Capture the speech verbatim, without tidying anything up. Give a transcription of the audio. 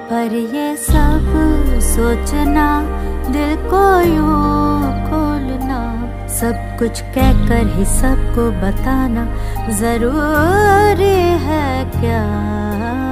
पर ये सब सोचना, दिल को यूं खोलना, सब कुछ कहकर ही सबको बताना जरूरी है क्या?